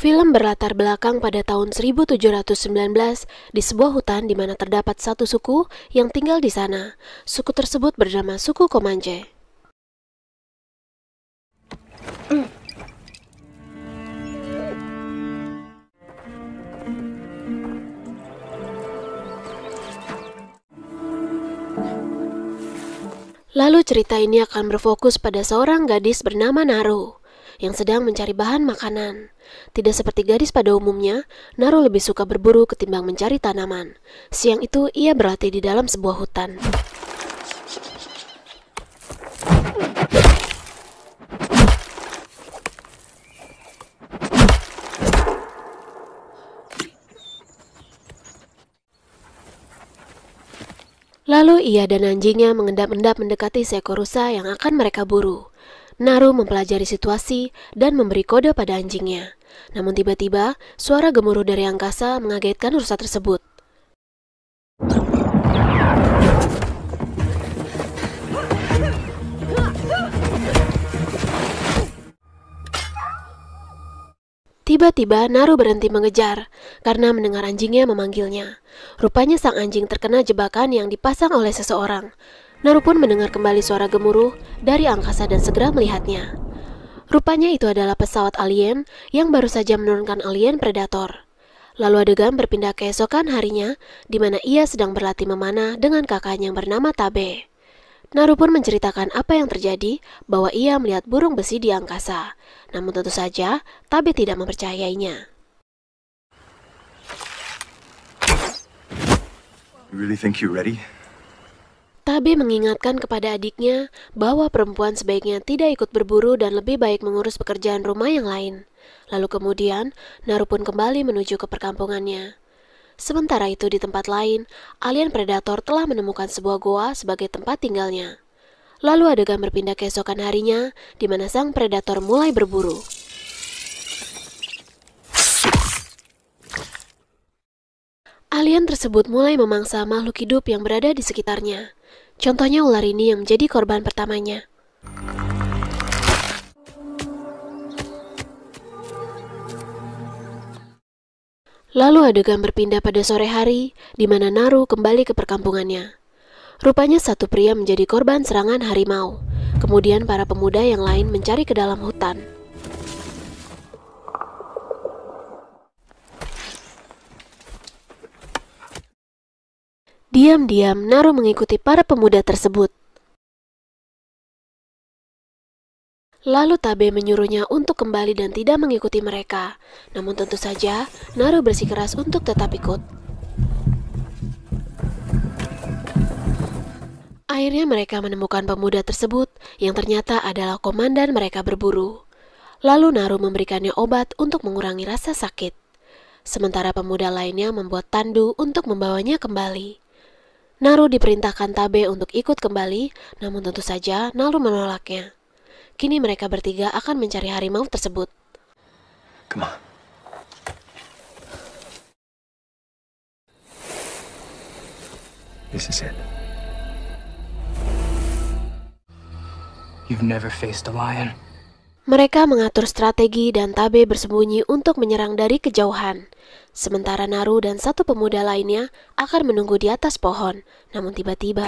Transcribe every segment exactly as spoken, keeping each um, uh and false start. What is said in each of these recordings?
Film berlatar belakang pada tahun seribu tujuh ratus sembilan belas di sebuah hutan di mana terdapat satu suku yang tinggal di sana. Suku tersebut bernama suku Comanche. Lalu cerita ini akan berfokus pada seorang gadis bernama Naru yang sedang mencari bahan makanan. Tidak seperti gadis pada umumnya, Naru lebih suka berburu ketimbang mencari tanaman. Siang itu ia berlatih di dalam sebuah hutan. Lalu ia dan anjingnya mengendap-endap mendekati seekor rusa yang akan mereka buru. Naru mempelajari situasi dan memberi kode pada anjingnya. Namun tiba-tiba, suara gemuruh dari angkasa mengagetkan rusa tersebut. Tiba-tiba Naru berhenti mengejar karena mendengar anjingnya memanggilnya. Rupanya sang anjing terkena jebakan yang dipasang oleh seseorang. Naru pun mendengar kembali suara gemuruh dari angkasa dan segera melihatnya. Rupanya itu adalah pesawat alien yang baru saja menurunkan alien predator. Lalu adegan berpindah keesokan harinya, di mana ia sedang berlatih memanah dengan kakaknya yang bernama Tabe. Naru pun menceritakan apa yang terjadi, bahwa ia melihat burung besi di angkasa. Namun tentu saja, Tabe tidak mempercayainya. You really think you're ready? Tabe mengingatkan kepada adiknya bahwa perempuan sebaiknya tidak ikut berburu dan lebih baik mengurus pekerjaan rumah yang lain. Lalu kemudian, Naru pun kembali menuju ke perkampungannya. Sementara itu di tempat lain, alien predator telah menemukan sebuah goa sebagai tempat tinggalnya. Lalu adegan berpindah keesokan harinya, di mana sang predator mulai berburu. Alien tersebut mulai memangsa makhluk hidup yang berada di sekitarnya. Contohnya ular ini yang menjadi korban pertamanya. Lalu adegan berpindah pada sore hari, di mana Naru kembali ke perkampungannya. Rupanya satu pria menjadi korban serangan harimau. Kemudian para pemuda yang lain mencari ke dalam hutan. Diam-diam Naru mengikuti para pemuda tersebut. Lalu Tabe menyuruhnya untuk kembali dan tidak mengikuti mereka. Namun tentu saja, Naru bersikeras untuk tetap ikut. Akhirnya mereka menemukan pemuda tersebut yang ternyata adalah komandan mereka berburu. Lalu Naru memberikannya obat untuk mengurangi rasa sakit. Sementara pemuda lainnya membuat tandu untuk membawanya kembali. Naru diperintahkan Tabe untuk ikut kembali, namun tentu saja Naru menolaknya. Kini mereka bertiga akan mencari harimau tersebut. Come on. This is it. You've never faced a lion. Mereka mengatur strategi dan Tabe bersembunyi untuk menyerang dari kejauhan. Sementara Naru dan satu pemuda lainnya akan menunggu di atas pohon. Namun tiba-tiba...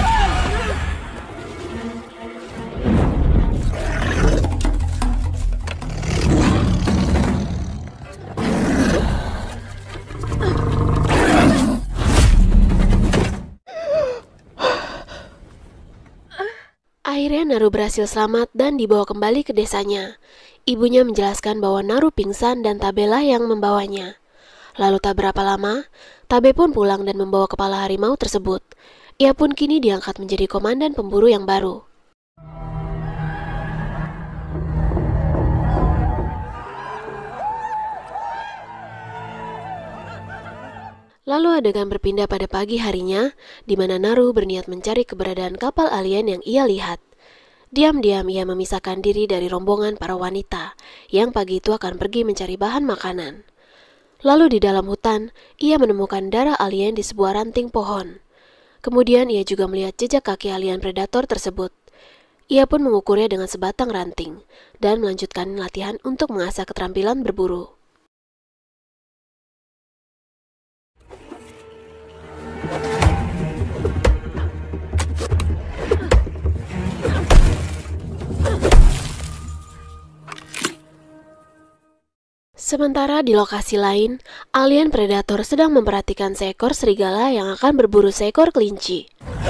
Akhirnya Naru berhasil selamat dan dibawa kembali ke desanya. Ibunya menjelaskan bahwa Naru pingsan dan Tabe lah yang membawanya. Lalu tak berapa lama, Tabe pun pulang dan membawa kepala harimau tersebut. Ia pun kini diangkat menjadi komandan pemburu yang baru. Lalu adegan berpindah pada pagi harinya, di mana Naru berniat mencari keberadaan kapal alien yang ia lihat. Diam-diam ia memisahkan diri dari rombongan para wanita, yang pagi itu akan pergi mencari bahan makanan. Lalu di dalam hutan, ia menemukan darah alien di sebuah ranting pohon. Kemudian ia juga melihat jejak kaki alien predator tersebut. Ia pun mengukurnya dengan sebatang ranting, dan melanjutkan latihan untuk mengasah keterampilan berburu. Sementara di lokasi lain, alien predator sedang memperhatikan seekor serigala yang akan berburu seekor kelinci.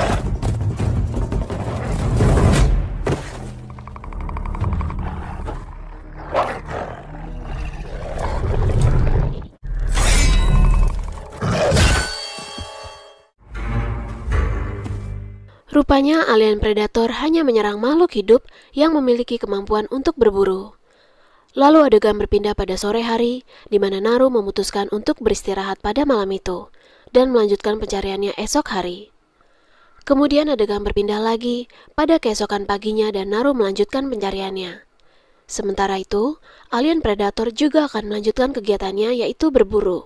Rupanya alien predator hanya menyerang makhluk hidup yang memiliki kemampuan untuk berburu. Lalu adegan berpindah pada sore hari, di mana Naru memutuskan untuk beristirahat pada malam itu, dan melanjutkan pencariannya esok hari. Kemudian adegan berpindah lagi pada keesokan paginya dan Naru melanjutkan pencariannya. Sementara itu, alien predator juga akan melanjutkan kegiatannya yaitu berburu.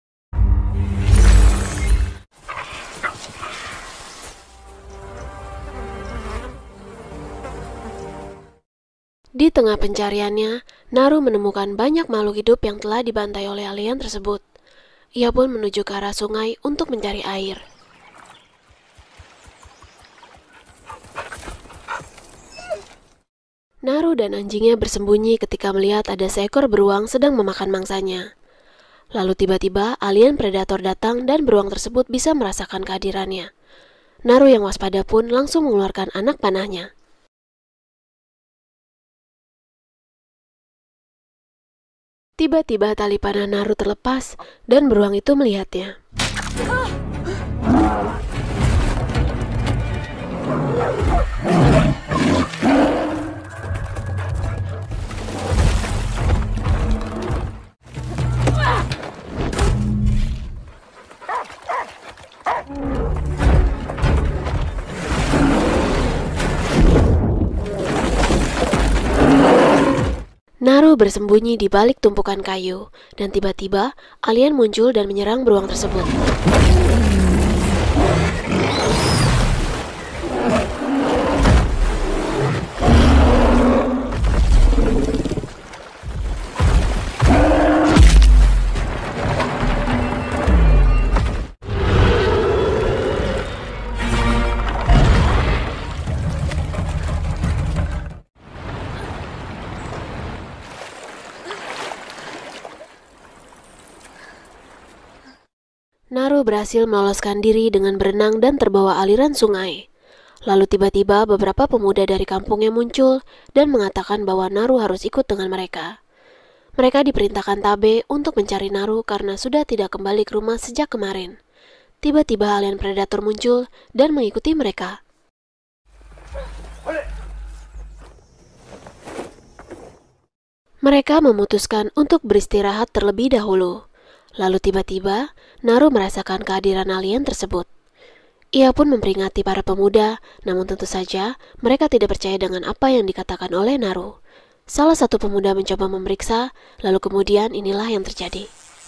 Di tengah pencariannya, Naru menemukan banyak makhluk hidup yang telah dibantai oleh alien tersebut. Ia pun menuju ke arah sungai untuk mencari air. Naru dan anjingnya bersembunyi ketika melihat ada seekor beruang sedang memakan mangsanya. Lalu tiba-tiba alien predator datang dan beruang tersebut bisa merasakan kehadirannya. Naru yang waspada pun langsung mengeluarkan anak panahnya. Tiba-tiba tali panah Naru terlepas dan beruang itu melihatnya. Naru bersembunyi di balik tumpukan kayu, dan tiba-tiba alien muncul dan menyerang beruang tersebut. Naru berhasil meloloskan diri dengan berenang dan terbawa aliran sungai. Lalu tiba-tiba beberapa pemuda dari kampungnya muncul dan mengatakan bahwa Naru harus ikut dengan mereka. Mereka diperintahkan Tabe untuk mencari Naru karena sudah tidak kembali ke rumah sejak kemarin. Tiba-tiba alien predator muncul dan mengikuti mereka. Mereka memutuskan untuk beristirahat terlebih dahulu. Lalu tiba-tiba, Naru merasakan kehadiran alien tersebut. Ia pun memperingati para pemuda, namun tentu saja mereka tidak percaya dengan apa yang dikatakan oleh Naru. Salah satu pemuda mencoba memeriksa, lalu kemudian inilah yang terjadi.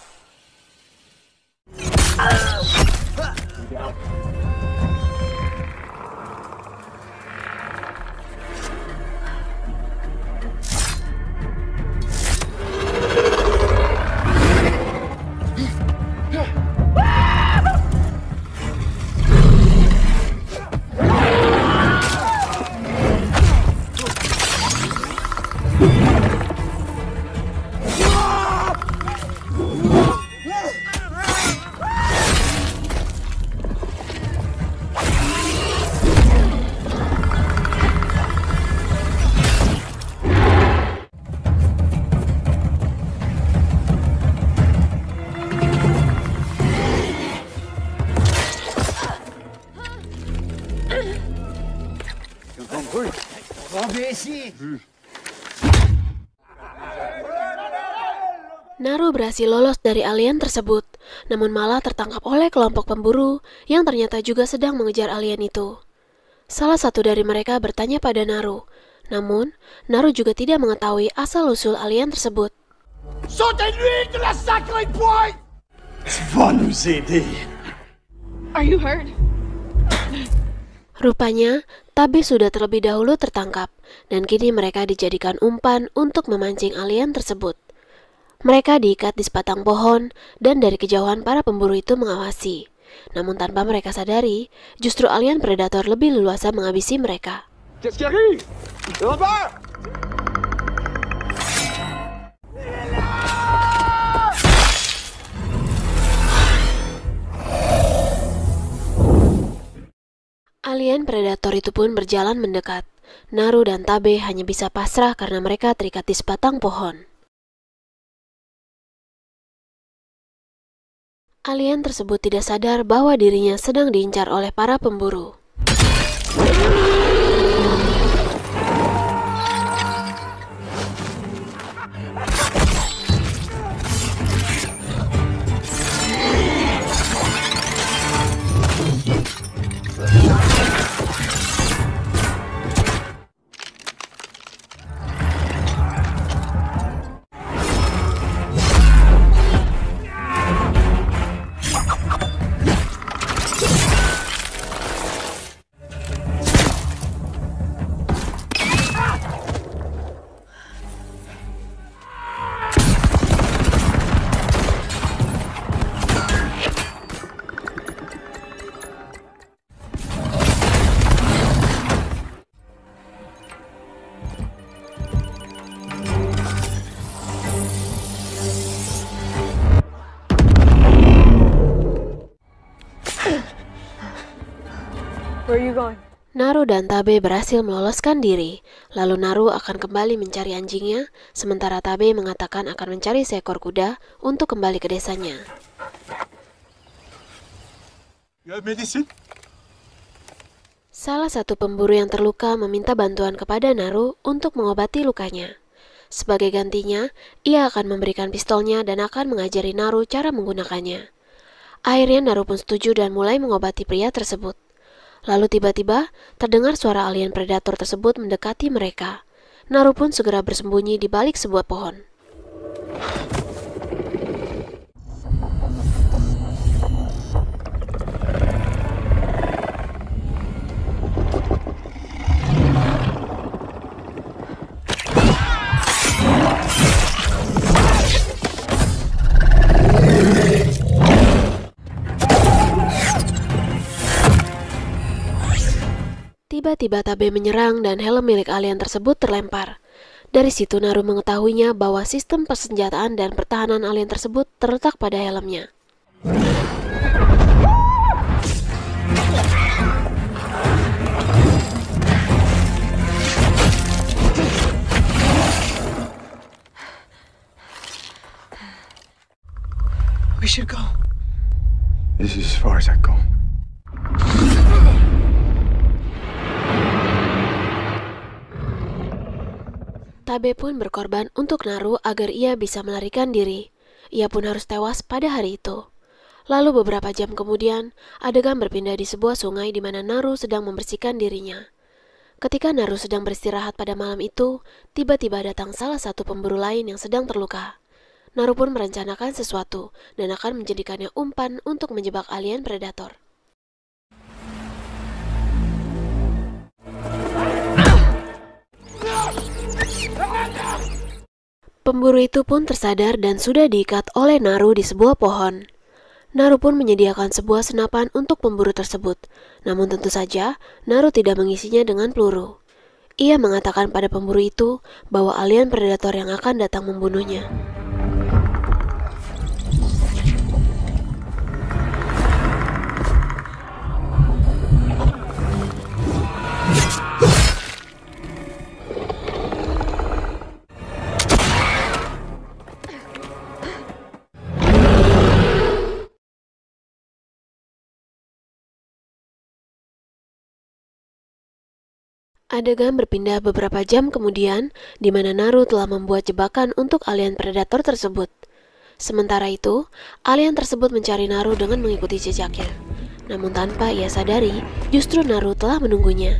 Naru berhasil lolos dari alien tersebut, namun malah tertangkap oleh kelompok pemburu yang ternyata juga sedang mengejar alien itu. Salah satu dari mereka bertanya pada Naru, namun Naru juga tidak mengetahui asal-usul alien tersebut. Sautez-lui de la sacrée pointe! Tu vas nous aider. Are you hurt? Rupanya, Tabe sudah terlebih dahulu tertangkap, dan kini mereka dijadikan umpan untuk memancing alien tersebut. Mereka diikat di sebatang pohon, dan dari kejauhan para pemburu itu mengawasi. Namun tanpa mereka sadari, justru alien predator lebih leluasa menghabisi mereka. Qu'est-ce qui arrive? Là-bas! Alien predator itu pun berjalan mendekat. Naru dan Tabe hanya bisa pasrah karena mereka terikat di sebatang pohon. Alien tersebut tidak sadar bahwa dirinya sedang diincar oleh para pemburu. Where are you going? Naru dan Tabe berhasil meloloskan diri. Lalu Naru akan kembali mencari anjingnya, sementara Tabe mengatakan akan mencari seekor kuda untuk kembali ke desanya. You have medicine? Salah satu pemburu yang terluka meminta bantuan kepada Naru untuk mengobati lukanya. Sebagai gantinya, ia akan memberikan pistolnya dan akan mengajari Naru cara menggunakannya. Akhirnya Naru pun setuju dan mulai mengobati pria tersebut. Lalu tiba-tiba terdengar suara alien predator tersebut mendekati mereka. Naru pun segera bersembunyi di balik sebuah pohon. Tiba-tiba Tabe menyerang dan helm milik alien tersebut terlempar. Dari situ Naru mengetahuinya bahwa sistem persenjataan dan pertahanan alien tersebut terletak pada helmnya. We should go. This is as far as I go. Tabe pun berkorban untuk Naru agar ia bisa melarikan diri. Ia pun harus tewas pada hari itu. Lalu beberapa jam kemudian, adegan berpindah di sebuah sungai di mana Naru sedang membersihkan dirinya. Ketika Naru sedang beristirahat pada malam itu, tiba-tiba datang salah satu pemburu lain yang sedang terluka. Naru pun merencanakan sesuatu dan akan menjadikannya umpan untuk menjebak alien predator. Pemburu itu pun tersadar dan sudah diikat oleh Naru di sebuah pohon. Naru pun menyediakan sebuah senapan untuk pemburu tersebut. Namun tentu saja, Naru tidak mengisinya dengan peluru. Ia mengatakan pada pemburu itu bahwa alien predator yang akan datang membunuhnya. Adegan berpindah beberapa jam kemudian, di mana Naru telah membuat jebakan untuk alien predator tersebut. Sementara itu, alien tersebut mencari Naru dengan mengikuti jejaknya. Namun tanpa ia sadari, justru Naru telah menunggunya.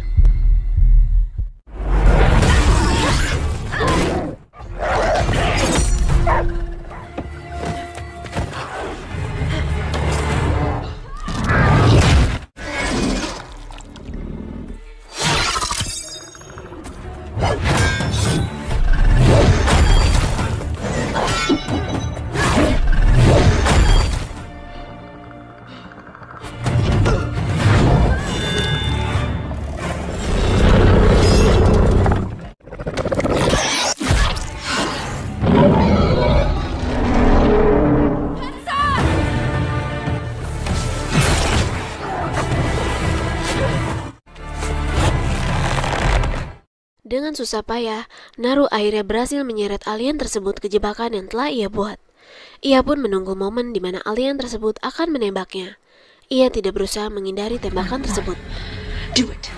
dengan susah payah, Naru akhirnya berhasil menyeret alien tersebut ke jebakan yang telah ia buat. Ia pun menunggu momen di mana alien tersebut akan menembaknya. Ia tidak berusaha menghindari tembakan tersebut. Do it.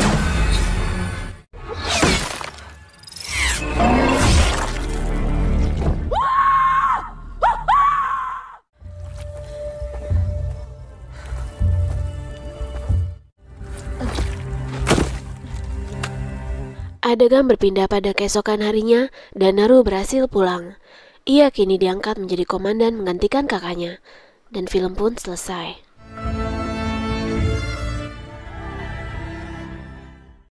Adegan berpindah pada keesokan harinya dan Naru berhasil pulang. Ia kini diangkat menjadi komandan menggantikan kakaknya. Dan film pun selesai.